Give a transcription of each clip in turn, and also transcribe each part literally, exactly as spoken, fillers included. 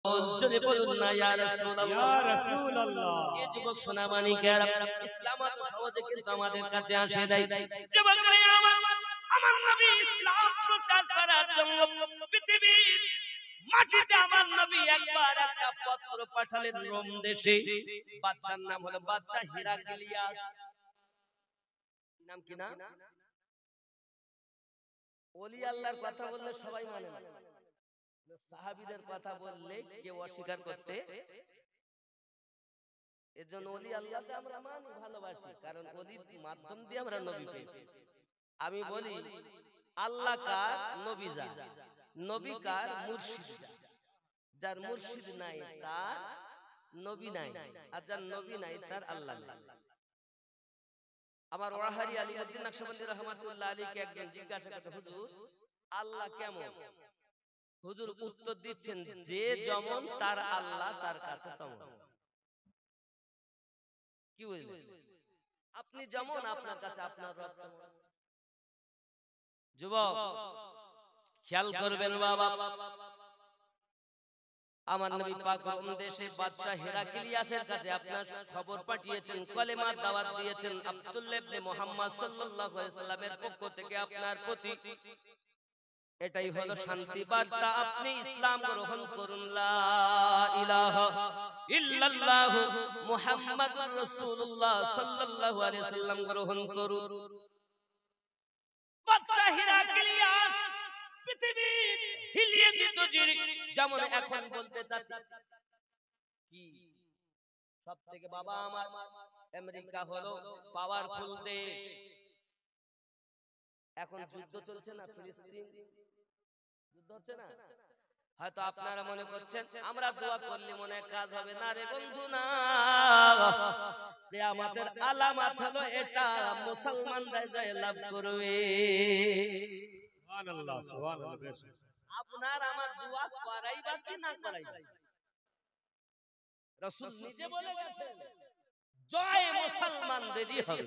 জোরে বলুন না ইয়া রাসূলুল্লাহ। ইয়া রাসূলুল্লাহ। এই যুবক সোনামানিকেরা, ইসলাম এত সহজে কিন্তু আমাদের কাছে আসে নাই। যুবকরা আমার, আমার নবী ইসলাম প্রচার করার জন্য পৃথিবীর মাটিতে আমার নবী একবার একটা পত্র পাঠালেন রোম দেশে। বাদশার নাম হলো বাদশা হিরাক্লিয়াস। নাম কি না? ওলি আল্লাহর কথা বললে সবাই মানে না, সাহাবীদের কথা বললে কেউ অস্বীকার করতে। এজন্য ওলি আল্লাহকে আমরা মানি, ভালোবাসি, কারণ ওলির মাধ্যম দিয়ে আমরা নবী পেয়েছি। আমি বলি আল্লাহ কার, নবী যার, নবী কার, মুর্শিদ যার। যার মুর্শিদ নাই তার নবী নাই, আর যার নবী নাই তার আল্লাহ নাই। আমার ওয়াহারি আলিউদ্দিন নকশবন্দি রহমাতুল্লাহ আলাইহি একজন জিজ্ঞাসা করতে, হুজুর আল্লাহ কেমন? হুজুর উত্তর দিচ্ছেন, যে যেমন তার আল্লাহ তার কাছে তেমন। কি বুঝলেন? আপনি যেমন আপনার কাছে আপনার রব তেমন। যুবক খেয়াল করবেন বাবা, আমার নবী পাক রোম দেশে বাদশা হিরাক্লিয়াসের কাছে আপনার খবর পাঠিয়েছেন, কলেমার দাওয়াত দিয়েছেন আব্দুল্লাহ ইবনে মুহাম্মদ সাল্লাল্লাহু আলাইহি সাল্লামের পক্ষ থেকে আপনার প্রতি। এটাই হলো শান্তি বার্তা, আপনি ইসলাম গ্রহণ করুন, লা ইলাহা ইল্লাল্লাহু মুহাম্মাদুর রাসূলুল্লাহ সাল্লাল্লাহু আলাইহি সাল্লাম গ্রহণ করুন। বাদশা হিরাক্লিয়াস পৃথিবী হিলিয়ে দিত, যেমন এখন বলতে চাচ্ছি কি সবথেকে বাবা আমার আমেরিকা হলো পাওয়ারফুল দেশ। এখন যুদ্ধ চলছে না, ফিলিস্তিন যুদ্ধ হচ্ছে না। হয়তো আপনারা মনে করছেন আমরা দোয়া করলে মনে কাজ হবে, না রে বন্ধু না। কিয়ামতের আলামত হলো এটা, মুসলমানরা জয় লাভ করবে। সুবহানাল্লাহ, সুবহানাল্লাহ। আপনার আমার দোয়া করাইবা কি না করাইবা, রাসূল নিজে বলে গেছেন জয় মুসলমানদেরই হবে।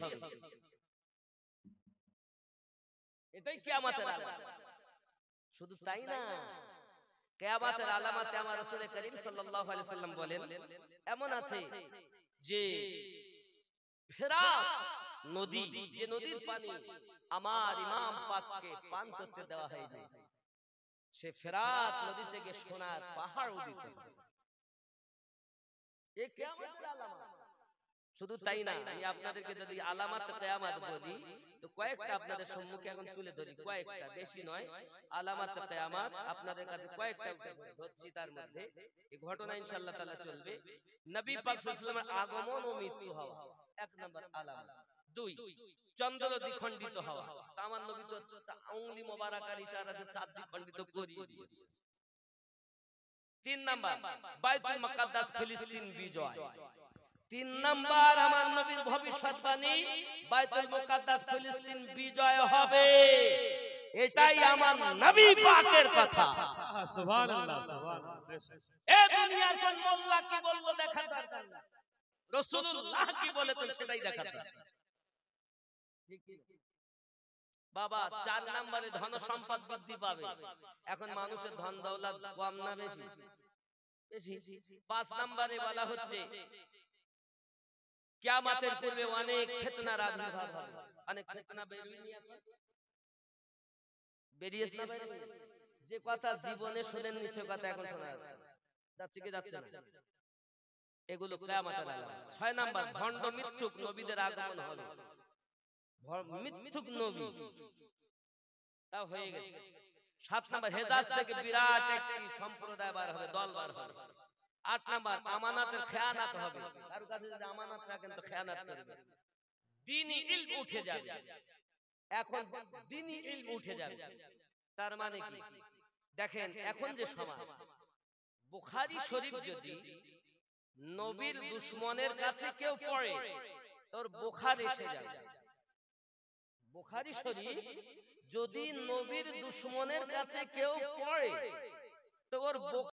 এটাই কিয়ামতের আলামত। শুধু তাই না, কিয়ামতের আলামতে আমার রাসূল করিম সাল্লাল্লাহু আলাইহি সাল্লাম বলেন, এমন আছে যে ফেরাত নদী, যে নদীর পানি আমার ইমাম পাককে পান করতে দেওয়া হয়নি, সে ফেরাত নদী থেকে সোনার পাহাড় উদিত হবে। এই কিয়ামতের আলামত। শুধু তাই না, আমি আপনাদেরকে যদি আলামাত কিয়ামত বলি তো কয়েকটা আপনাদের সম্মুখে এখন তুলে ধরি, কয়েকটা, বেশি নয়। আলামাত কিয়ামত আপনাদের কাছে কয়েকটা ধরছি, তার মধ্যে এই ঘটনা ইনশাআল্লাহ তাআলা চলবে। নবী পাক সাল্লাল্লাহু আলাইহি ওয়াসাল্লামের আগমন ও মৃত্যু হওয়া এক নাম্বার আলামত। দুই, চন্দ্র দ্বিখণ্ডিত হওয়া। আমার নবী তো আঙ্গুলি মোবারকার ইশারাতে চাঁদ দ্বিখণ্ডিত করিয়ে দিয়েছে। তিন নাম্বার, বাইতুল মুকাদ্দাস ফিলিস্তিন বিজয়। তিন নাম্বার, আমার নবীর ভবিষ্যৎবাণী, বাইতুল মুকাদ্দাস ফিলিস্তিন বিজয় হবে। এটাই আমার নবী পাকের কথা। সুবহানাল্লাহ, সুবহানাল্লাহ। এই দুনিয়ার কোন মোল্লা কি বলবো দেখার দরকার না, রাসূলুল্লাহ কি বলেছেন সেটাই দেখার দরকার। বাবা, চার নম্বরে ধন সম্পদ বৃদ্ধি পাবে। এখন মানুষের ধন দৌলত কম না বেশি? বেশি। পাঁচ নম্বরে বলা হচ্ছে কিয়ামতের পূর্বে অনেক ফিতনার আবির্ভাব হবে। অনেক ফিতনা বেরিয়েছে না বাইরে? যে কথা জীবনে শোনেননি সে কথা এখন শোনা যাচ্ছে। যাচ্ছে কি যাচ্ছে না? এগুলো কিয়ামতের আলামত। ছয় নাম্বার, ভণ্ড মিথ্যুক নবীদের আগমন হবে। মিথ্যুক নবী তা হয়ে গেছে। সাত নাম্বার, হেজাজ থেকে বিরাট একটি সম্প্রদায় বার হবে, দল বার হবে। আট নাম্বার, আমানাতের খেয়ানাত হবে। কারো কাছে যদি আমানত রাখেন তো খেয়ানাত করবে। দ্বীনি ইলম উঠে যাবে। এখন দ্বীনি ইলম উঠে যাবে, তার মানে কি? দেখেন এখন যে সমাজ, বুখারী শরীফ যদি নবীর দুশমনের কাছে কেউ পড়ে তোর বুখার এসে যাবে। বুখারী শরীফ যদি নবীর দুশমনের কাছে কেউ পড়ে তো ওর